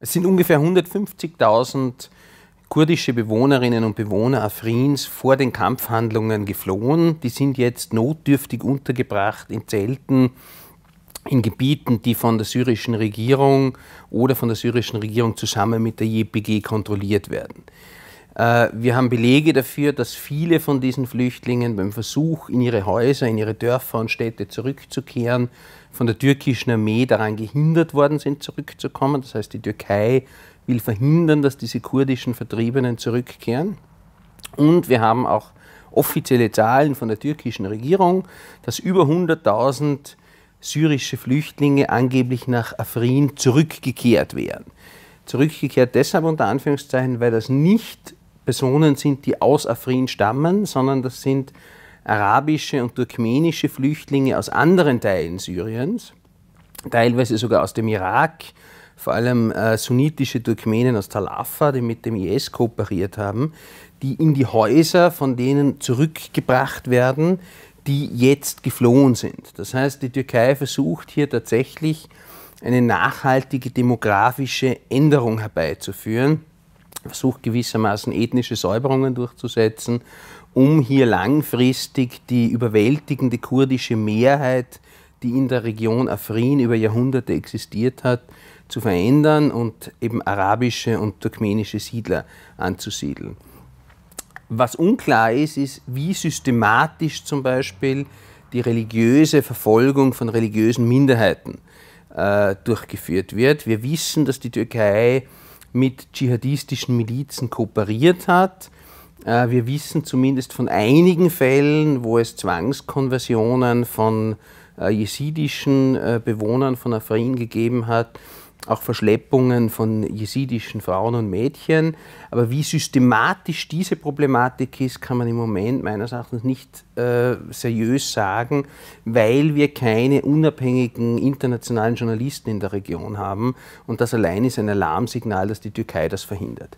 Es sind ungefähr 150.000 kurdische Bewohnerinnen und Bewohner Afrins vor den Kampfhandlungen geflohen. Die sind jetzt notdürftig untergebracht in Zelten in Gebieten, die von der syrischen Regierung oder von der syrischen Regierung zusammen mit der YPG kontrolliert werden. Wir haben Belege dafür, dass viele von diesen Flüchtlingen beim Versuch, in ihre Häuser, in ihre Dörfer und Städte zurückzukehren, von der türkischen Armee daran gehindert worden sind, zurückzukommen. Das heißt, die Türkei will verhindern, dass diese kurdischen Vertriebenen zurückkehren. Und wir haben auch offizielle Zahlen von der türkischen Regierung, dass über 100.000 syrische Flüchtlinge angeblich nach Afrin zurückgekehrt wären. Zurückgekehrt deshalb unter Anführungszeichen, weil das nicht Personen sind, die aus Afrin stammen, sondern das sind arabische und turkmenische Flüchtlinge aus anderen Teilen Syriens, teilweise sogar aus dem Irak, vor allem sunnitische Turkmenen aus Tal Afar, die mit dem IS kooperiert haben, die in die Häuser von denen zurückgebracht werden, die jetzt geflohen sind. Das heißt, die Türkei versucht hier tatsächlich eine nachhaltige demografische Änderung herbeizuführen, versucht gewissermaßen ethnische Säuberungen durchzusetzen, um hier langfristig die überwältigende kurdische Mehrheit, die in der Region Afrin über Jahrhunderte existiert hat, zu verändern und eben arabische und turkmenische Siedler anzusiedeln. Was unklar ist, ist, wie systematisch zum Beispiel die religiöse Verfolgung von religiösen Minderheiten durchgeführt wird. Wir wissen, dass die Türkei mit dschihadistischen Milizen kooperiert hat. Wir wissen zumindest von einigen Fällen, wo es Zwangskonversionen von jesidischen Bewohnern von Afrin gegeben hat, auch Verschleppungen von jesidischen Frauen und Mädchen. Aber wie systematisch diese Problematik ist, kann man im Moment meines Erachtens nicht seriös sagen, weil wir keine unabhängigen internationalen Journalisten in der Region haben. Und das allein ist ein Alarmsignal, dass die Türkei das verhindert.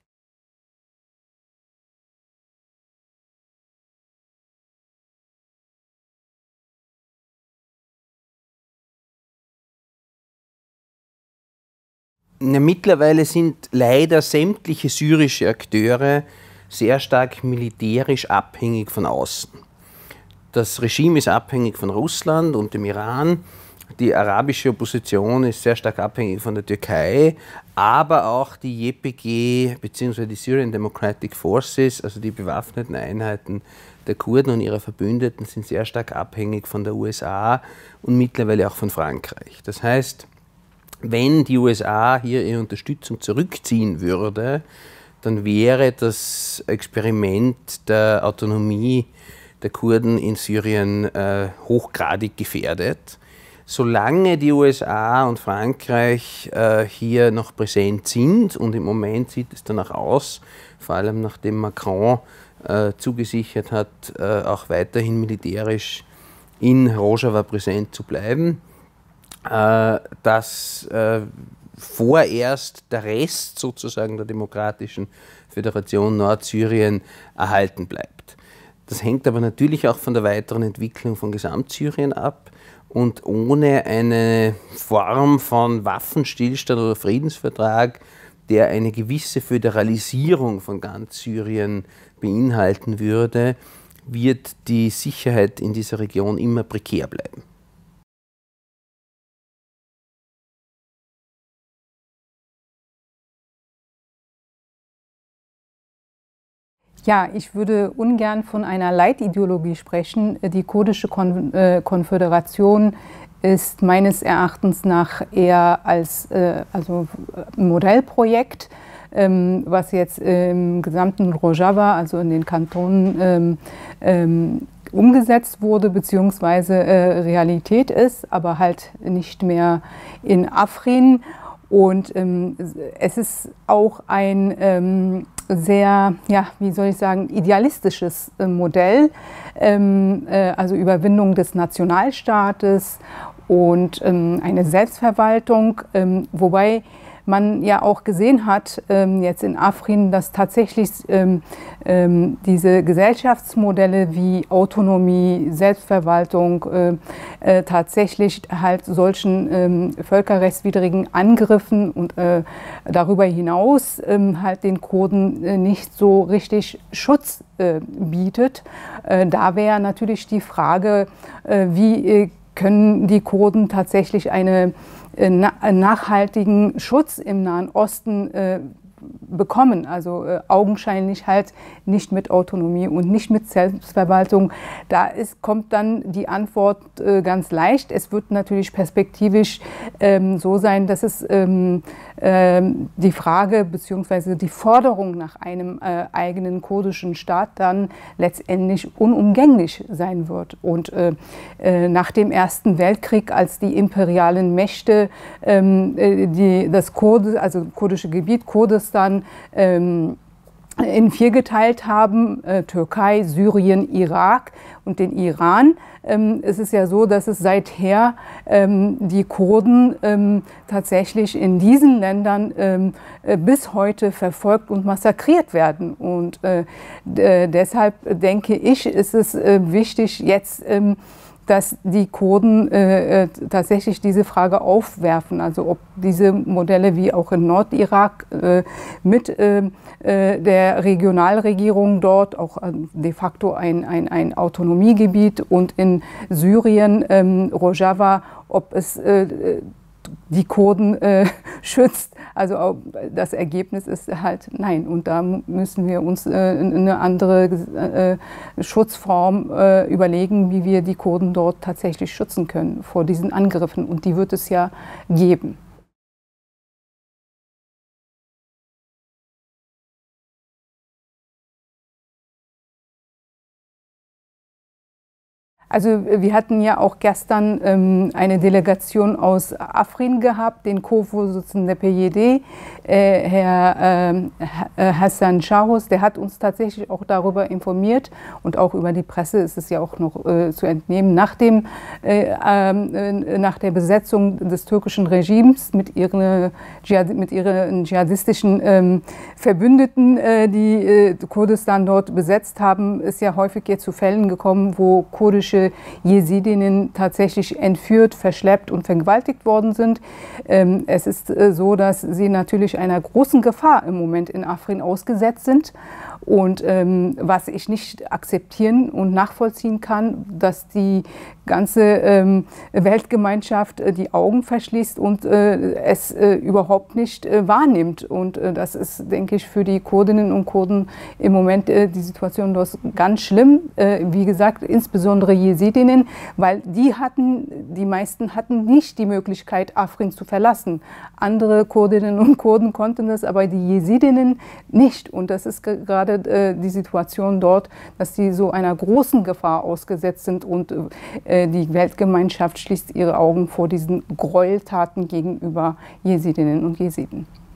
Ja, mittlerweile sind leider sämtliche syrische Akteure sehr stark militärisch abhängig von außen. Das Regime ist abhängig von Russland und dem Iran. Die arabische Opposition ist sehr stark abhängig von der Türkei, aber auch die YPG bzw. die Syrian Democratic Forces, also die bewaffneten Einheiten der Kurden und ihrer Verbündeten, sind sehr stark abhängig von der USA und mittlerweile auch von Frankreich. Das heißt, wenn die USA hier ihre Unterstützung zurückziehen würde, dann wäre das Experiment der Autonomie der Kurden in Syrien hochgradig gefährdet. Solange die USA und Frankreich hier noch präsent sind, und im Moment sieht es danach aus, vor allem nachdem Macron zugesichert hat, auch weiterhin militärisch in Rojava präsent zu bleiben, dass vorerst der Rest sozusagen der Demokratischen Föderation Nordsyrien erhalten bleibt. Das hängt aber natürlich auch von der weiteren Entwicklung von Gesamtsyrien ab, und ohne eine Form von Waffenstillstand oder Friedensvertrag, der eine gewisse Föderalisierung von ganz Syrien beinhalten würde, wird die Sicherheit in dieser Region immer prekär bleiben. Ja, ich würde ungern von einer Leitideologie sprechen. Die kurdische Konföderation ist meines Erachtens nach eher als also ein Modellprojekt, was jetzt im gesamten Rojava, also in den Kantonen, umgesetzt wurde bzw. Realität ist, aber halt nicht mehr in Afrin. Und es ist auch ein sehr, ja, wie soll ich sagen, idealistisches Modell, also Überwindung des Nationalstaates und eine Selbstverwaltung, wobei man ja auch gesehen hat, jetzt in Afrin, dass tatsächlich diese Gesellschaftsmodelle wie Autonomie, Selbstverwaltung tatsächlich halt solchen völkerrechtswidrigen Angriffen und darüber hinaus halt den Kurden nicht so richtig Schutz bietet. Da wäre natürlich die Frage, wie können die Kurden tatsächlich einen nachhaltigen Schutz im Nahen Osten bekommen. Also augenscheinlich halt nicht mit Autonomie und nicht mit Selbstverwaltung. Da kommt dann die Antwort ganz leicht. Es wird natürlich perspektivisch so sein, dass es die Frage bzw. die Forderung nach einem eigenen kurdischen Staat dann letztendlich unumgänglich sein wird. Und nach dem Ersten Weltkrieg, als die imperialen Mächte das kurdische Gebiet Kurdistan in 4 geteilt haben, Türkei, Syrien, Irak und den Iran. Es ist ja so, dass es seither die Kurden tatsächlich in diesen Ländern bis heute verfolgt und massakriert werden. Und deshalb denke ich, ist es wichtig, jetzt dass die Kurden tatsächlich diese Frage aufwerfen, also ob diese Modelle wie auch in Nordirak mit der Regionalregierung dort, auch de facto ein Autonomiegebiet, und in Syrien Rojava, ob es die Kurden schützt. Also das Ergebnis ist halt nein. Und da müssen wir uns eine andere Schutzform überlegen, wie wir die Kurden dort tatsächlich schützen können vor diesen Angriffen. Und die wird es ja geben. Also wir hatten ja auch gestern eine Delegation aus Afrin gehabt, den Co-Vorsitzenden der PJD, Herr Hassan Shahus, der hat uns tatsächlich auch darüber informiert, und auch über die Presse ist es ja auch noch zu entnehmen, nach der Besetzung des türkischen Regimes mit ihren dschihadistischen Verbündeten, die Kurdistan dort besetzt haben, ist ja häufig jetzt zu Fällen gekommen, wo kurdische Jesidinnen tatsächlich entführt, verschleppt und vergewaltigt worden sind. Es ist so, dass sie natürlich einer großen Gefahr im Moment in Afrin ausgesetzt sind. Und was ich nicht akzeptieren und nachvollziehen kann, dass die ganze Weltgemeinschaft die Augen verschließt und es überhaupt nicht wahrnimmt. Und das ist, denke ich, für die Kurdinnen und Kurden im Moment die Situation dort ganz schlimm. Wie gesagt, insbesondere Jesidinnen, weil die meisten hatten nicht die Möglichkeit, Afrin zu verlassen. Andere Kurdinnen und Kurden konnten das, aber die Jesidinnen nicht. Und das ist gerade die Situation dort, dass sie so einer großen Gefahr ausgesetzt sind, und die Weltgemeinschaft schließt ihre Augen vor diesen Gräueltaten gegenüber Jesidinnen und Jesiden.